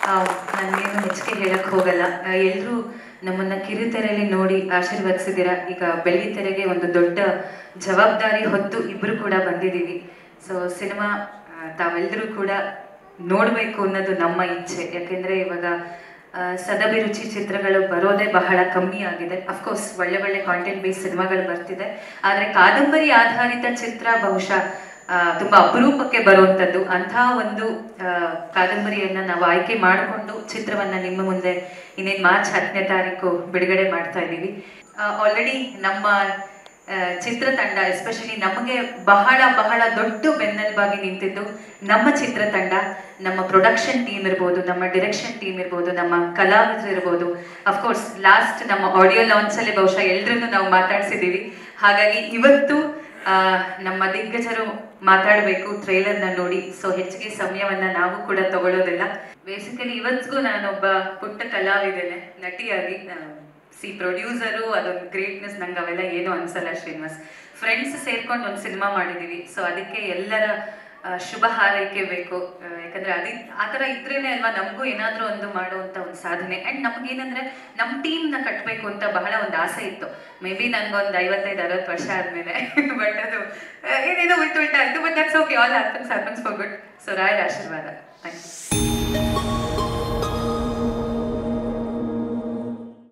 ನಾನೇನು ಹೆಚ್ಚಿಗೆ ಹೇಳಕ್ಕೆ ಹೋಗಲ್ಲ. ಎಲ್ಲರೂ ನಮ್ಮನ್ನ ಕಿರುತೆರೆಯಲ್ಲಿ ನೋಡಿ ಆಶೀರ್ವದಿಸಿದ್ದೀರಾ. ಈಗ ಬೆಳ್ಳಿತೆರೆಗೆ ಒಂದು ದೊಡ್ಡ ಜವಾಬ್ದಾರಿ ಹೊತ್ತು ಇಬ್ಬರು ಕೂಡ ಬಂದಿದ್ದೀವಿ. ಸೊ ಸಿನಿಮಾ ತಾವೆಲ್ಲರೂ ಕೂಡ ನೋಡಬೇಕು ಅನ್ನೋದು ನಮ್ಮ ಇಚ್ಛೆ. ಯಾಕೆಂದರೆ ಇವಾಗ ಸದಭಿರುಚಿ ಚಿತ್ರಗಳು ಬರೋದೇ ಬಹಳ ಕಮ್ಮಿ ಆಗಿದೆ. ಅಫ್ಕೋರ್ಸ್ ಒಳ್ಳೆ ಒಳ್ಳೆ ಕಾಂಟೆಂಟ್ ಬೇಸ್ ಸಿನಿಮಾಗಳು ಬರ್ತಿದೆ, ಆದರೆ ಕಾದಂಬರಿ ಆಧಾರಿತ ಚಿತ್ರ ಬಹುಶಃ ತುಂಬ ಅಪರೂಪಕ್ಕೆ ಬರುವಂಥದ್ದು. ಅಂಥ ಒಂದು ಕಾದಂಬರಿಯನ್ನು ನಾವು ಆಯ್ಕೆ ಮಾಡಿಕೊಂಡು ಚಿತ್ರವನ್ನು ನಿಮ್ಮ ಮುಂದೆ ಇನ್ನೇನು ಮಾರ್ಚ್ 10ನೇ ತಾರೀಕು ಬಿಡುಗಡೆ ಮಾಡ್ತಾ ಇದ್ದೀವಿ. ಆಲ್ರೆಡಿ ನಮ್ಮ ಚಿತ್ರತಂಡ, ಎಸ್ಪೆಷಲಿ ನಮಗೆ ಬಹಳ ಬಹಳ ದೊಡ್ಡ ಬೆನ್ನೆಲುಬಾಗಿ ನಿಂತಿದ್ದು ನಮ್ಮ ಚಿತ್ರತಂಡ, ನಮ್ಮ ಪ್ರೊಡಕ್ಷನ್ ಟೀಮ್ ಇರ್ಬೋದು, ನಮ್ಮ ಡೈರೆಕ್ಷನ್ ಟೀಮ್ ಇರ್ಬೋದು, ನಮ್ಮ ಕಲಾವಿದರು ಇರ್ಬೋದು. ಅಫ್ಕೋರ್ಸ್ ಲಾಸ್ಟ್ ನಮ್ಮ ಆಡಿಯೋ ಲಾಂಚಲ್ಲಿ ಬಹುಶಃ ಎಲ್ಲರನ್ನೂ ನಾವು ಮಾತಾಡ್ಸಿದ್ದೀವಿ. ಹಾಗಾಗಿ ಇವತ್ತು ನಮ್ಮ ದಿಗ್ಗಜರು ಮಾತಾಡಬೇಕು ಟ್ರೈಲರ್ನ ನೋಡಿ. ಸೊ ಹೆಚ್ಚಿಗೆ ಸಮಯವನ್ನು ನಾವು ಕೂಡ ತಗೊಳ್ಳೋದಿಲ್ಲ. ಬೇಸಿಕಲಿ ಇವತ್ತಿಗೂ ನಾನೊಬ್ಬ ಪುಟ್ಟ ಕಲಾವಿದೇನೆ, ನಟಿಯಾಗಿ. ಪ್ರೊಡ್ಯೂಸರು ಅದೊಂದು ಗ್ರೇಟ್ನೆಸ್, ನಂಗೆ ಅವೆಲ್ಲ ಏನೂ ಅನ್ಸಲ್ಲ ಶ್ರೀನಿವಾಸ್. ಫ್ರೆಂಡ್ಸ್ ಸೇರ್ಕೊಂಡು ಒಂದು ಸಿನಿಮಾ ಮಾಡಿದ್ದೀವಿ. ಸೊ ಅದಕ್ಕೆ ಎಲ್ಲರ ಶುಭ ಹಾರೈಕೆ ಬೇಕು. ಯಾಕಂದರೆ ಆ ಥರ ಇದ್ರೇನೆ ಅಲ್ವಾ ನಮಗೂ ಏನಾದರೂ ಒಂದು ಮಾಡುವಂಥ ಒಂದು ಸಾಧನೆ. ಆ್ಯಂಡ್ ನಮಗೇನಂದರೆ ನಮ್ಮ ಟೀಮ್ನ ಕಟ್ಟಬೇಕು ಅಂತ ಬಹಳ ಒಂದು ಆಸೆ ಇತ್ತು. ಮೇ ಬಿ ನನಗೊಂದು 55-60 ವರ್ಷ ಆದಮೇಲೆ. ಬಟ್ ಅದು ಏನೇನೋ ಉಲ್ಟಾ ಆಯಿತು. But that's okay, all happens for good. So ರಾಯರ ಆಶೀರ್ವಾದ. Thank you.